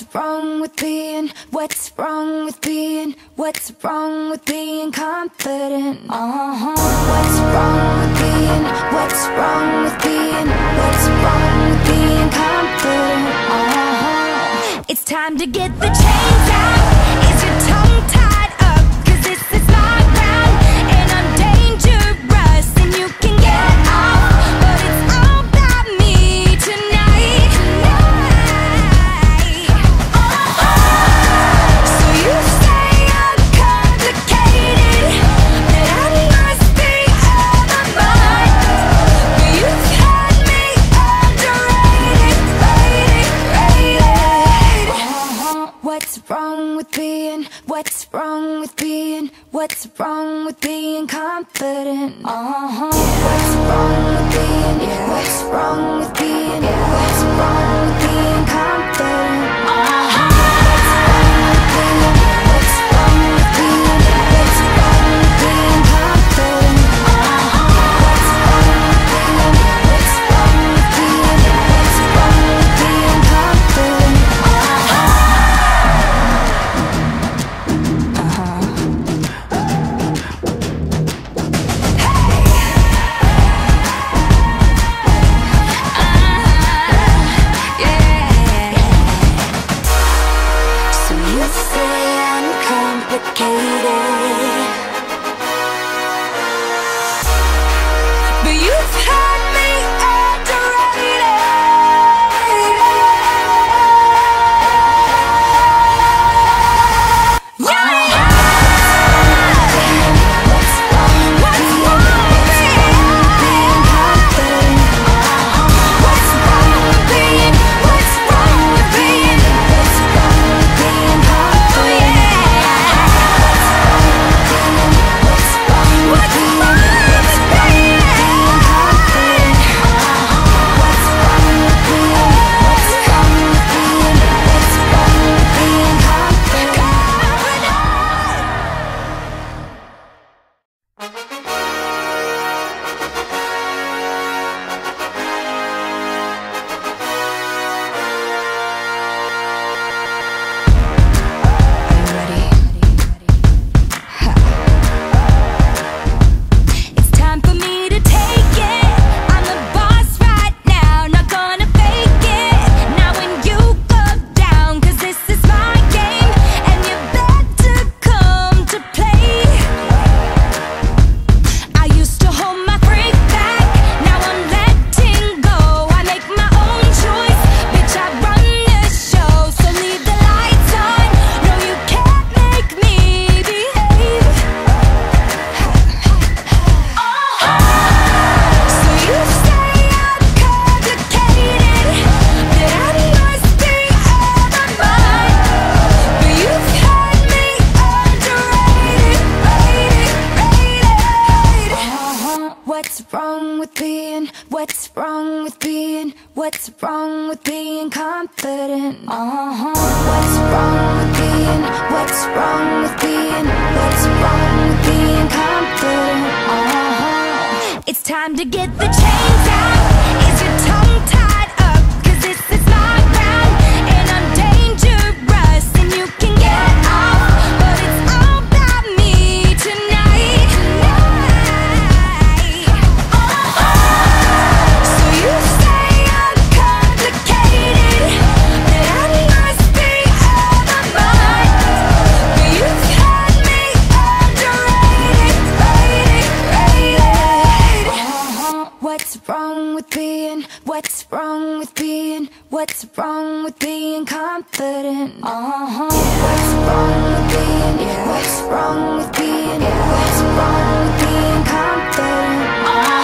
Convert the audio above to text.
What's wrong with being, what's wrong with being, what's wrong with being confident? What's wrong with being, what's wrong with being, what's wrong with being confident? It's time to get the chains out. Is your tongue tied up? 'Cause this is my ground and I'm dangerous and you can get off, but it's all about me tonight. So you say I'm complicated, that I must be out of my mind, but you've had me underrated, rated. What's wrong with being, what's wrong with being, what's wrong with being confident? What's wrong with being, what's wrong with being, what's wrong with being confident? What's wrong with being, what's wrong with being confident? What's wrong with being, what's wrong with being, what's wrong with being confident? So you say I'm complicated, but you've had me underrated. What's wrong with being confident? What's wrong with being, what's wrong with being, what's wrong with being confident? What's wrong with being, what's wrong with being confident? What's wrong with being, what's wrong with being, what's wrong with being confident? Are you ready? It's time for me to take it. I'm the boss right now, not gonna fake it. Now when you go down, 'cause this is my game, and you better come to play. I used to hold my freak back, now I'm letting go. I make my own choice, bitch, I run this show. So leave the lights on, no you can't make me behave. So you say I'm complicated, that I must be out of my mind, but you've had me underrated, rated. What's wrong with being, what's wrong with being, what's wrong with being confident? What's wrong with being, what's wrong with being, what's wrong with being confident? It's time to get the chains out. Is your tongue tied up? 'Cause this is my ground and I'm dangerous and you can get off, but it's all about me tonight. So you say I'm complicated, that I must be out of my mind, but you've had me underrated, rated. What's wrong with being, what's wrong with being, what's wrong with being confident? What's wrong with being, what's wrong with being, what's wrong with being confident?